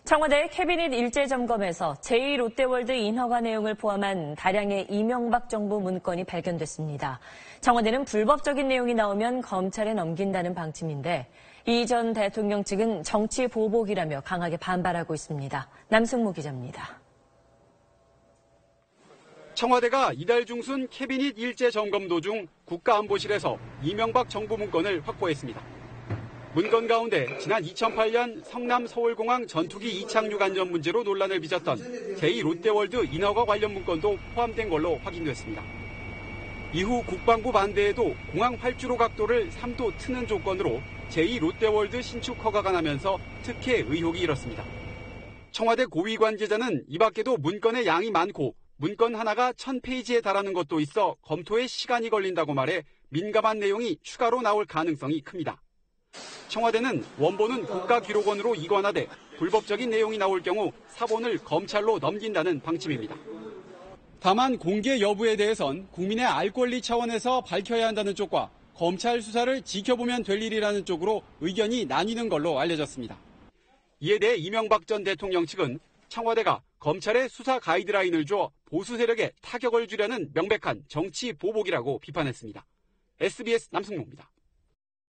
청와대 캐비닛 일제점검에서 제2롯데월드 인허가 내용을 포함한 다량의 이명박 정부 문건이 발견됐습니다. 청와대는 불법적인 내용이 나오면 검찰에 넘긴다는 방침인데 이 전 대통령 측은 정치 보복이라며 강하게 반발하고 있습니다. 남승무 기자입니다. 청와대가 이달 중순 캐비닛 일제점검 도중 국가안보실에서 이명박 정부 문건을 확보했습니다. 문건 가운데 지난 2008년 성남 서울공항 전투기 이착륙 안전 문제로 논란을 빚었던 제2롯데월드 인허가 관련 문건도 포함된 걸로 확인됐습니다. 이후 국방부 반대에도 공항 활주로 각도를 3도 트는 조건으로 제2롯데월드 신축 허가가 나면서 특혜 의혹이 일었습니다. 청와대 고위 관계자는 이 밖에도 문건의 양이 많고 문건 하나가 1000페이지에 달하는 것도 있어 검토에 시간이 걸린다고 말해 민감한 내용이 추가로 나올 가능성이 큽니다. 청와대는 원본은 국가기록원으로 이관하되 불법적인 내용이 나올 경우 사본을 검찰로 넘긴다는 방침입니다. 다만 공개 여부에 대해선 국민의 알 권리 차원에서 밝혀야 한다는 쪽과 검찰 수사를 지켜보면 될 일이라는 쪽으로 의견이 나뉘는 걸로 알려졌습니다. 이에 대해 이명박 전 대통령 측은 청와대가 검찰에 수사 가이드라인을 줘 보수 세력에 타격을 주려는 명백한 정치 보복이라고 비판했습니다. SBS 남승모입니다.